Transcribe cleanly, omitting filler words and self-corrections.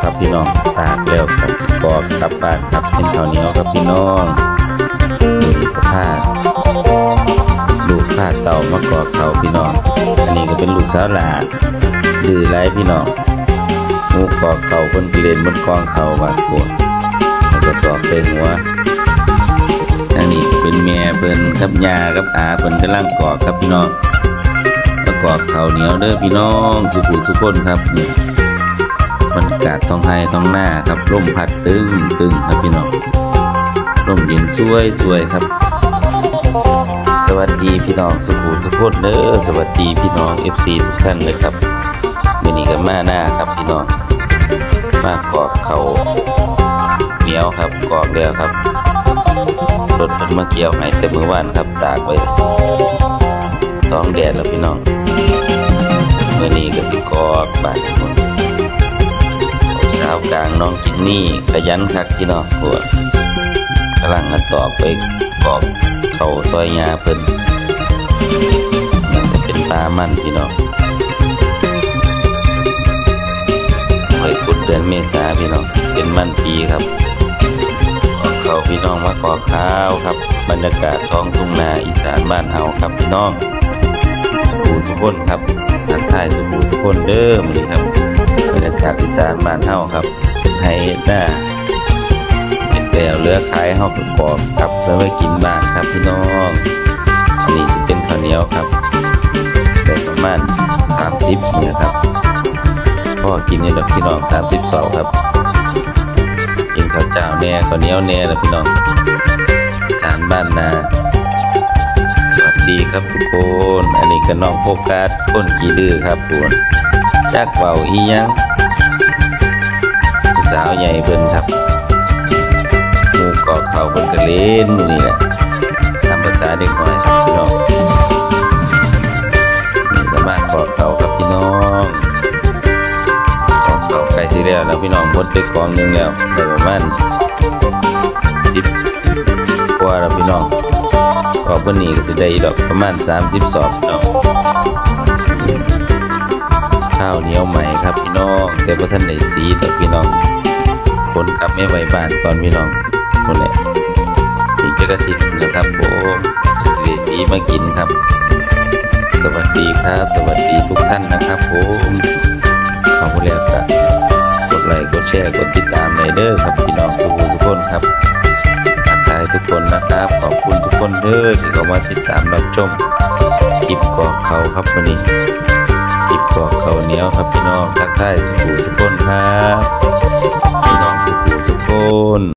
ครับพี่น้องตากแล้วกันสิกรอกกลับบ้านครับเป็นข้าวเหนียวครับพี่น้องนี่ก็ผ้าลูกผ้าเต่ามากรอกเขาพี่น้องอันนี้ก็เป็นลูกสาวหลาดื้อไรพี่น้องงูกรอกเขาคนเกลียนบนกองเขาบาดปวดแล้วก็สอบเต็มหัวอันนี้เป็นแม่เพิ่นกับยากับอาเพิ่นกำลังกรอกครับพี่น้องแล้วกรอกข้าวเหนียวเด้อพี่น้องสุขุสุขคนครับนี่บรรยากาศท้องไร่ท้องหน้าครับร่มพัดตึงครับพี่น้องร่มเย็นสวยครับสวัสดีพี่น้องสุขุสุขคนเด้อสวัสดีพี่น้อง FC ทุกท่านเลยครับมื้อนี้ก็มาหน้าครับพี่น้องมากรอกข้าวเหนียวครับกรอกแล้วครับรถเพิ่นมาเกี่ยวให้แต่มื้อวานครับตากไว้ท้องแดดแล้วพี่น้องมื้อนี้ก็สิกรอกบาดนี้พุ่นสาวกลางน้องกินนี่ขยันคักพี่น้องปวดกำลังตอกไปกรอกเข้าซอยยาเพิ่นมันจะเป็นปลามันพี่น้องไว้พุดเดือนเมษาพี่น้องเป็นมันปีครับเขาพี่น้องมากรอกข้าวครับบรรยากาศท้องทุ่งนาอีสานบ้านเฮาครับพี่น้องสุขคนครับทักทายสุขคนเด้อมื้อนี้ครับบรรยากาศอีสานบ้านเฮาครับให้หน้าเป็นแปลวเลือขายเฮาก็กรอกครับแล้วไปกินบ้านครับพี่น้องอันนี้จะเป็นข้าวเหนียวครับแต่ประมาณ30นี่ครับพ่อกินนี่ดอกพี่น้อง32ครับกินข้าวเจ้าแน่ข้าวเหนียวแน่แล้วพี่น้องอีสานบ้านนาสวัสดีครับทุกคนอันนี้ก็น้องโฟกัสคนขี้ดื้อครับทุกคนจักเว้าอีหยังผู้สาวใหญ่เพิ่นครับหมู่เกาะเขาเพิ่นก็เล่นอยู่นี่แหละตามภาษาเด็กน้อยครับพี่น้องนี่ก็บ้านเกาะเขาครับพี่น้องเกาะเขาใกล้สิแล้วนะพี่น้องหมดไปกองนึงแล้วได้ประมาณ10กว่าแล้วพี่น้องกอบวันนี้ก็สิได้ดอกประมาณ30 สอบพี่น้องข้าวเหนียวใหม่ครับพี่น้องแต่ว่าท่านได้สีแต่พี่น้องคนขับไม่ไหวบ้านก่อนพี่น้องคนแหละมีจักรทิศนะครับผมจะได้สีมากินครับสวัสดีครับสวัสดีทุกท่านนะครับผมขอบคุณแล้วครับกดไลค์กดแชร์กดติดตามในเด้อครับพี่น้องสุขุสุขคนครับทุกคนนะครับขอบคุณทุกคนเด้อที่เข้ามาติดตามรับชมคลิปกรอกเขาครับวันนี้คลิปกรอกเขาเหนียวครับพี่น้องทักทายสุขุสุขคนครับ